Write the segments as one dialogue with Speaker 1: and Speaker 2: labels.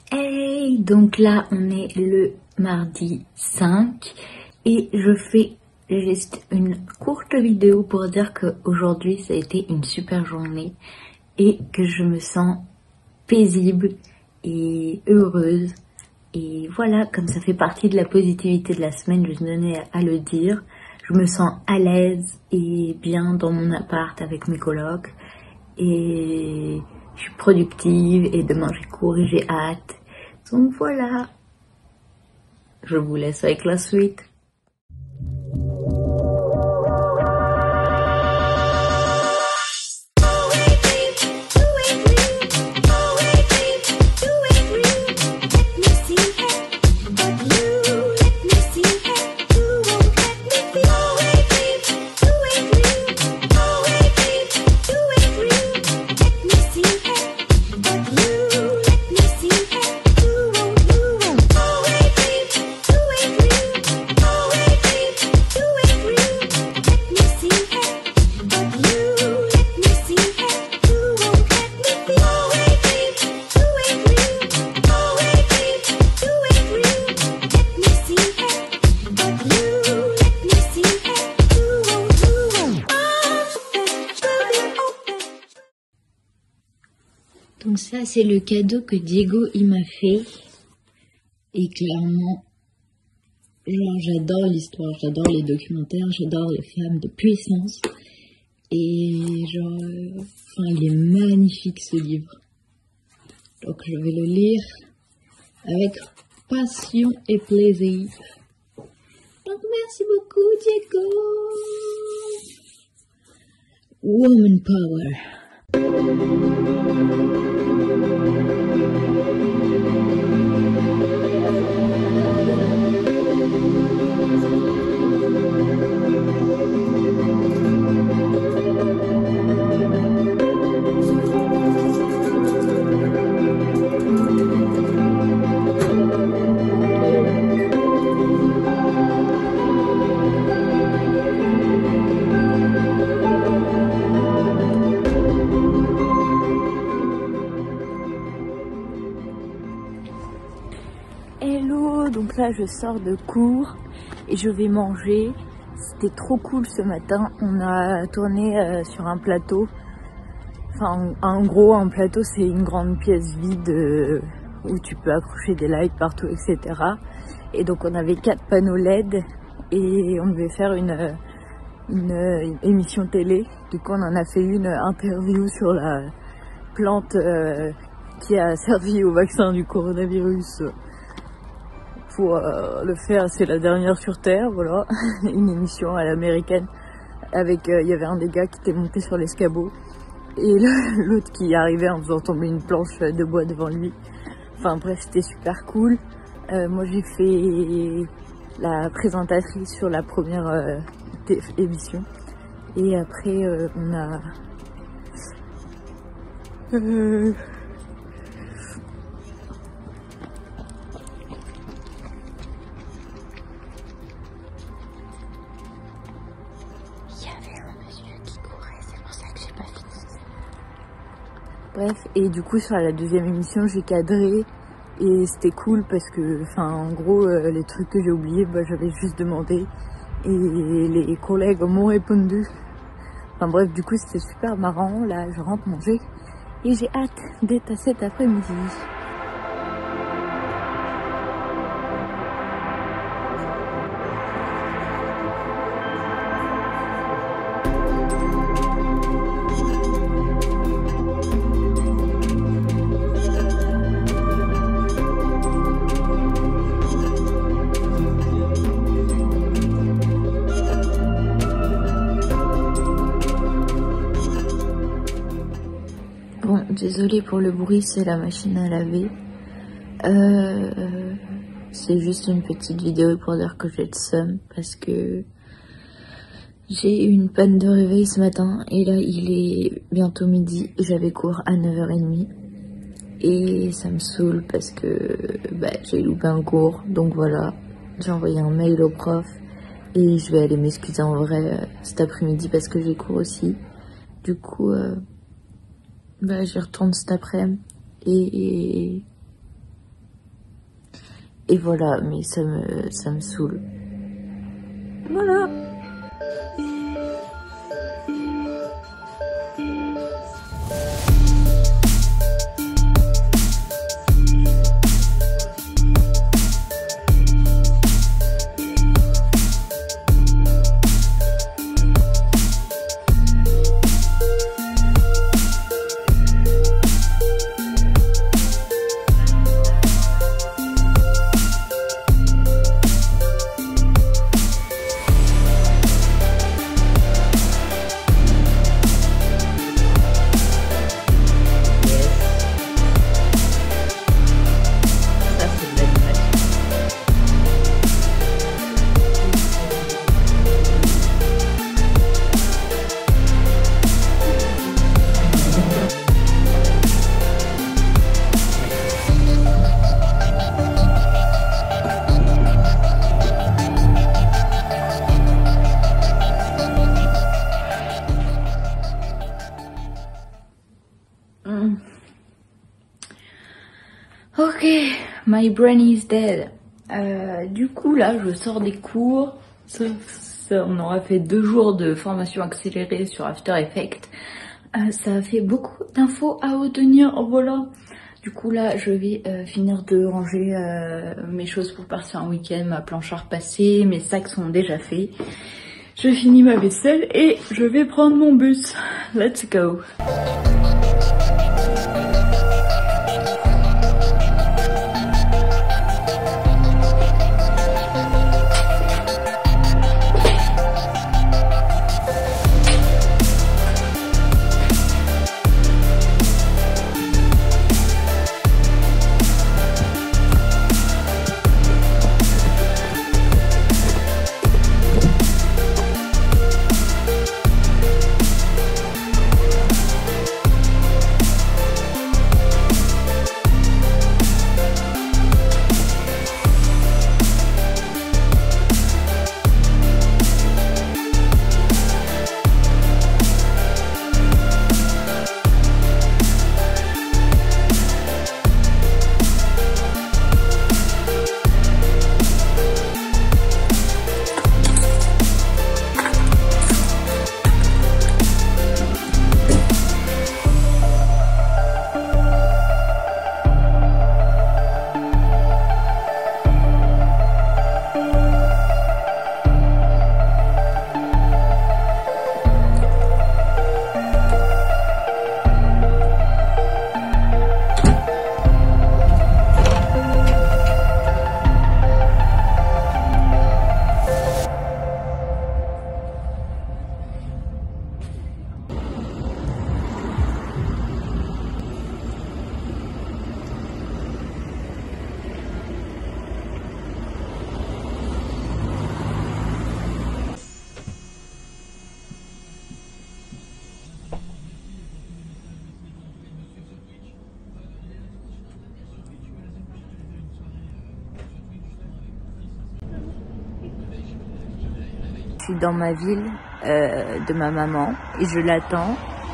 Speaker 1: Hey, donc là on est le mardi 5 et je fais juste une courte vidéo pour dire qu'aujourd'hui ça a été une super journée et que je me sens paisible et heureuse. Et voilà, comme ça fait partie de la positivité de la semaine, je tenais à le dire. Je me sens à l'aise et bien dans mon appart avec mes colocs. Et je suis productive et demain j'ai cours et j'ai hâte. Donc voilà, je vous laisse avec la suite. Donc ça c'est le cadeau que Diego il m'a fait et clairement genre j'adore l'histoire, j'adore les documentaires, j'adore les femmes de puissance et genre il est magnifique ce livre, donc je vais le lire avec passion et plaisir. Donc merci beaucoup Diego. Woman Power. Hello, donc là je sors de cours et je vais manger. C'était trop cool ce matin, on a tourné sur un plateau. Enfin en gros un plateau c'est une grande pièce vide où tu peux accrocher des lights partout etc. Et donc on avait 4 panneaux LED et on devait faire une émission télé. Du coup on en a fait une interview sur la plante qui a servi au vaccin du coronavirus. Pour le faire, c'est la dernière sur Terre, voilà, une émission à l'américaine avec, il y avait un des gars qui était monté sur l'escabeau et l'autre qui arrivait en faisant tomber une planche de bois devant lui. Enfin bref, c'était super cool. Moi j'ai fait la présentatrice sur la première émission et après on a bref, et du coup sur la deuxième émission j'ai cadré et c'était cool parce que en gros les trucs que j'ai oubliés j'avais juste demandé et les collègues m'ont répondu. Enfin bref, du coup c'était super marrant. Là je rentre manger et j'ai hâte d'être à cet après-midi. Bon, désolée pour le bruit, c'est la machine à laver. C'est juste une petite vidéo pour dire que j'ai le seum parce que j'ai eu une panne de réveil ce matin et là il est bientôt midi, j'avais cours à 9h30 et ça me saoule parce que j'ai loupé un cours, donc voilà, j'ai envoyé un mail au prof et je vais aller m'excuser en vrai cet après-midi parce que j'ai cours aussi. Du coup j'y retourne cet après-midi et Et voilà, mais ça me saoule. Voilà. Ok, my brain is dead. Du coup là, je sors des cours. On aura fait 2 jours de formation accélérée sur After Effects. Ça a fait beaucoup d'infos à retenir. Voilà. Du coup là, je vais finir de ranger mes choses pour partir en week-end, ma planche à repasser, mes sacs sont déjà faits. Je finis ma vaisselle et je vais prendre mon bus. Let's go. Je suis dans ma ville de ma maman et je l'attends.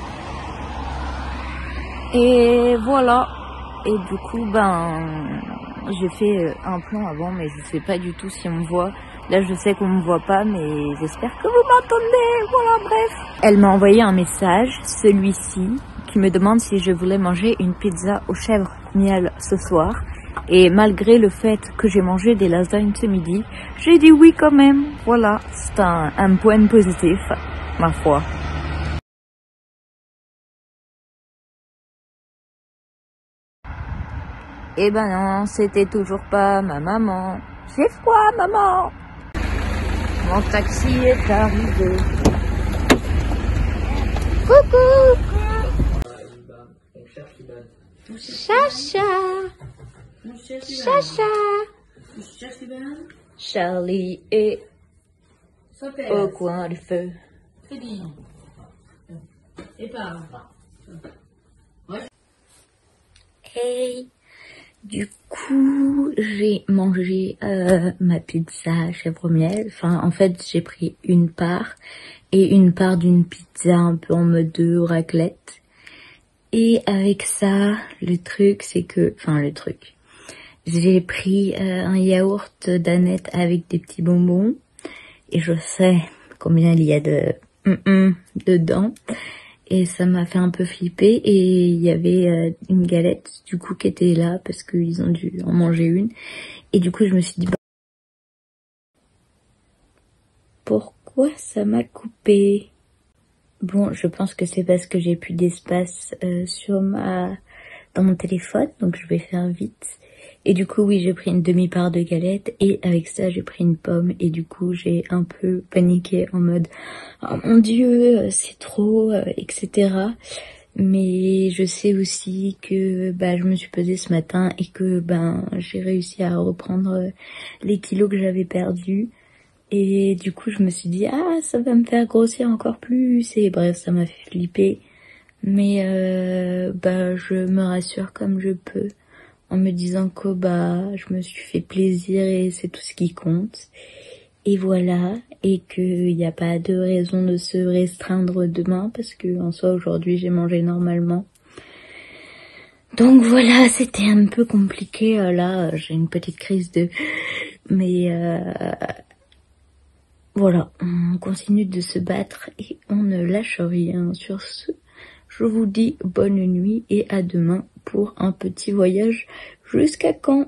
Speaker 1: Et voilà. Et du coup, j'ai fait un plan avant, mais je sais pas du tout si on me voit. Là, je sais qu'on me voit pas, mais j'espère que vous m'entendez. Voilà, bref. Elle m'a envoyé un message, celui-ci, qui me demande si je voulais manger une pizza aux chèvres miel ce soir. Et malgré le fait que j'ai mangé des lasagnes ce midi, j'ai dit oui quand même. Voilà, c'est un point positif, ma foi. Eh ben non, c'était toujours pas ma maman. J'ai froid, maman. Mon taxi est arrivé. Coucou. Chacha. Chacha. Charlie est au coin du feu. Hey. Du coup, j'ai mangé ma pizza chèvre miel. Enfin, en fait, j'ai pris une part et une part d'une pizza un peu en mode raclette. Et avec ça, le truc, c'est que... Enfin, le truc. J'ai pris un yaourt d'Annette avec des petits bonbons. Et je sais combien il y a de dedans. Et ça m'a fait un peu flipper. Et il y avait une galette du coup qui était là parce qu'ils ont dû en manger une. Et du coup je me suis dit, pourquoi ça m'a coupé? Bon, je pense que c'est parce que j'ai plus d'espace dans mon téléphone, donc je vais faire vite. Et du coup, oui, j'ai pris une demi-part de galette et avec ça, j'ai pris une pomme. Et du coup, j'ai un peu paniqué en mode « Oh mon Dieu, c'est trop, etc. » Mais je sais aussi que je me suis pesée ce matin et que j'ai réussi à reprendre les kilos que j'avais perdus. Et du coup, je me suis dit « Ah, ça va me faire grossir encore plus !» Et bref, ça m'a fait flipper. Mais je me rassure comme je peux en me disant que je me suis fait plaisir et c'est tout ce qui compte. Et voilà, et qu'il n'y a pas de raison de se restreindre demain parce que en soi aujourd'hui j'ai mangé normalement. Donc voilà, c'était un peu compliqué. Là, j'ai une petite crise de... Mais voilà, on continue de se battre et on ne lâche rien. Sur ce, je vous dis bonne nuit et à demain pour un petit voyage jusqu'à Caen.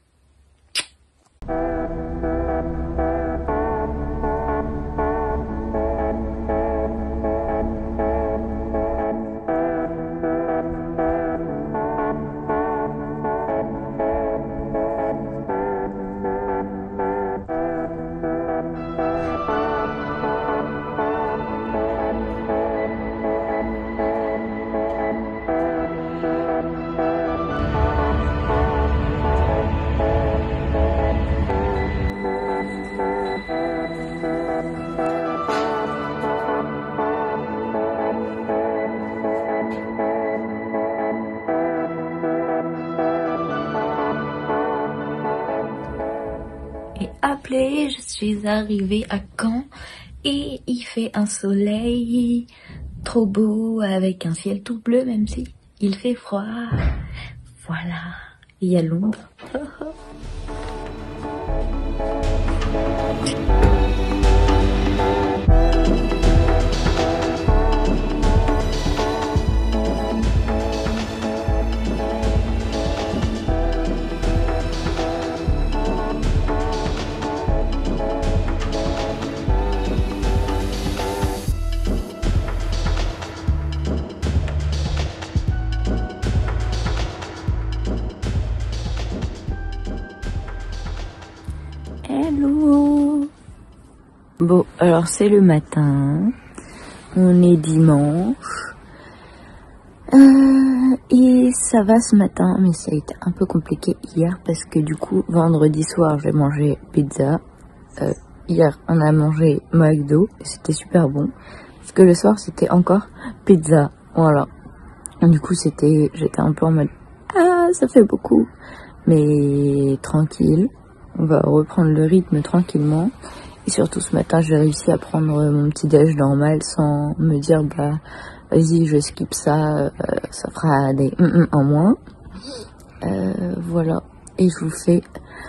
Speaker 1: Appelée, je suis arrivée à Caen et il fait un soleil trop beau avec un ciel tout bleu même si il fait froid. Voilà, il y a l'ombre. Hello. Bon, alors c'est le matin, on est dimanche, et ça va ce matin, mais ça a été un peu compliqué hier parce que du coup, vendredi soir, j'ai mangé pizza, hier on a mangé McDo, et c'était super bon, parce que le soir c'était encore pizza, voilà. Et du coup j'étais un peu en mode, ah ça fait beaucoup, mais tranquille. On va reprendre le rythme tranquillement. Et surtout ce matin, j'ai réussi à prendre mon petit déj normal sans me dire vas-y je skip ça, ça fera des en moins. Voilà. Et je vous fais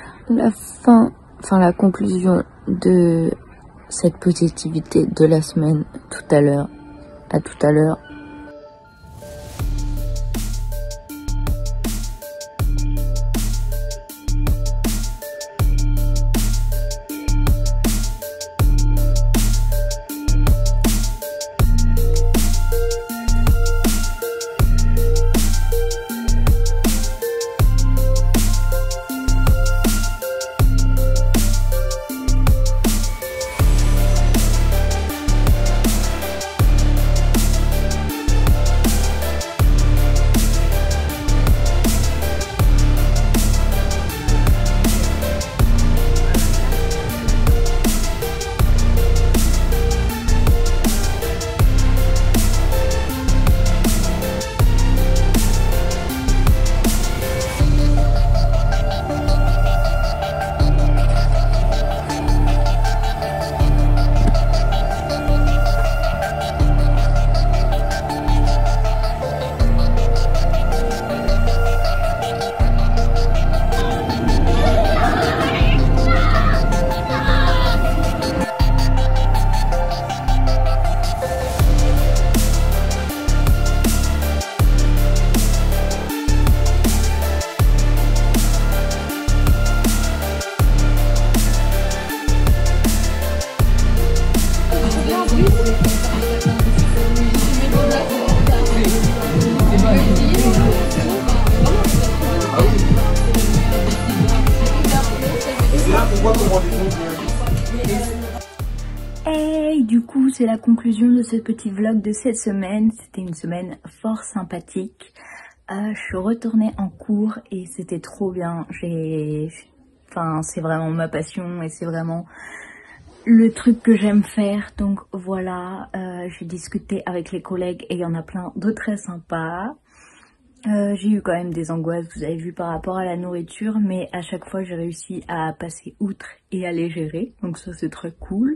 Speaker 1: la conclusion de cette positivité de la semaine tout à l'heure. À tout à l'heure. Et du coup, c'est la conclusion de ce petit vlog de cette semaine. C'était une semaine fort sympathique. Je suis retournée en cours et c'était trop bien. Enfin, c'est vraiment ma passion et c'est vraiment le truc que j'aime faire. Donc voilà, j'ai discuté avec les collègues et il y en a plein de très sympas. J'ai eu quand même des angoisses, vous avez vu, par rapport à la nourriture, mais à chaque fois j'ai réussi à passer outre et à les gérer, donc ça c'est très cool.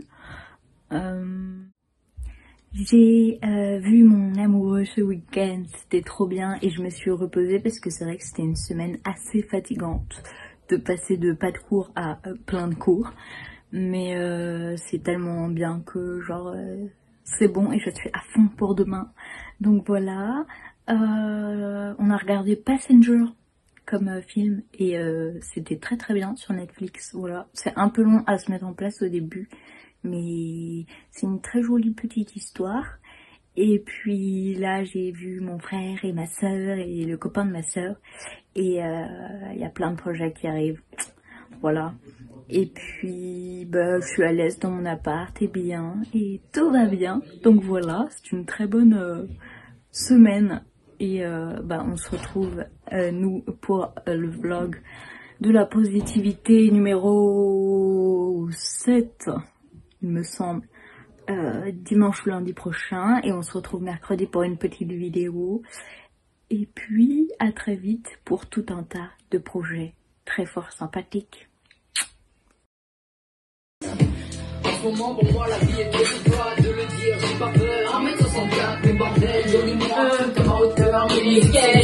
Speaker 1: J'ai vu mon amoureux ce week-end, c'était trop bien et je me suis reposée parce que c'est vrai que c'était une semaine assez fatigante de passer de pas de cours à plein de cours, mais c'est tellement bien que genre c'est bon et je suis à fond pour demain. Donc voilà, on a regardé Passenger comme film et c'était très très bien sur Netflix. Voilà, c'est un peu long à se mettre en place au début, mais c'est une très jolie petite histoire. Et puis là j'ai vu mon frère et ma soeur et le copain de ma soeur et il y a plein de projets qui arrivent, voilà. Et puis bah, je suis à l'aise dans mon appart et bien et tout va bien, donc voilà, c'est une très bonne semaine et bah, on se retrouve nous pour le vlog de la positivité numéro 7 il me semble, dimanche ou lundi prochain, et on se retrouve mercredi pour une petite vidéo et puis à très vite pour tout un tas de projets très fort sympathiques.
Speaker 2: En ce moment, pour moi, la vie est trop toi de le dire, j'ai pas peur. 1m64, mais bordel, joli moi, comme à hauteur, mais nickel.